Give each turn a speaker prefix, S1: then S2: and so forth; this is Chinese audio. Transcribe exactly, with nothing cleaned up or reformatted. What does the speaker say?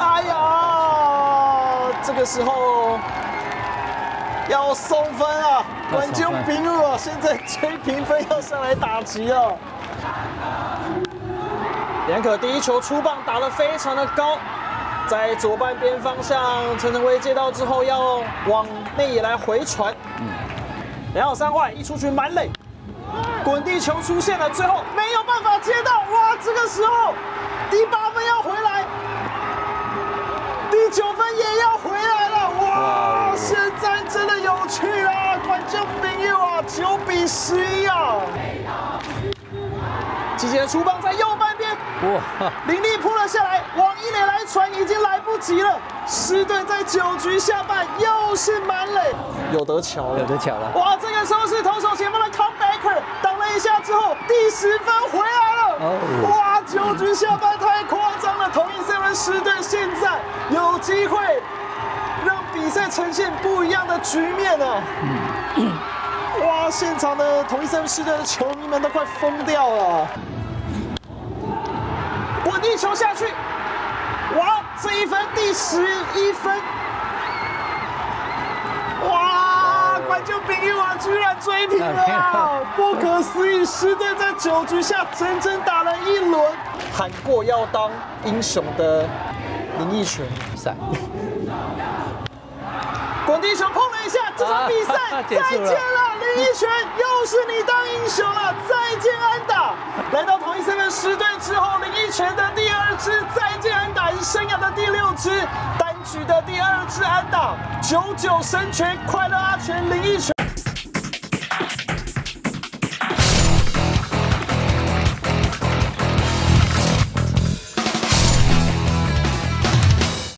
S1: 哎呀，这个时候要送分啊！观众朋友啊，现在追平分要上来打击了。连可第一球出棒打得非常的高，在左半边方向，陈晨威接到之后要往内野来回传。嗯，两好三坏，一出局满垒。 滚地球出现了，最后没有办法接到，哇！这个时候第八分要回来，第九分也要回来了，哇！现在真的有趣啊，观众朋友啊，九比十一啊！季杰出棒在右半边，哇！林立扑了下来，往一垒来传已经来不及了，狮队在九局下半又是满垒，有得瞧了，
S2: 有得瞧了，
S1: 哇！这个时候是投手前方的 comebacker。 挡了一下之后，第十分回来了！哦、哇，九局下半太夸张了！统一 seven 狮队现在有机会让比赛呈现不一样的局面啊！嗯、哇，现场的统一 seven 狮队的球迷们都快疯掉了！滚地球下去，哇，这一分第十一分，哇！ 观众朋友啊，居然追平了啊！不可思议，狮队在九局下整整打了一轮，喊过要当英雄的林奕泉赛，滚地球碰了一下，这场比赛、啊、再见了，林奕泉，又是你当英雄了，再见安打！来到统一 seven 狮队之后，林奕泉的第二支再见安打，是生涯的第六支。 单局的第二支安打，九九神拳，快乐阿全林奕泉。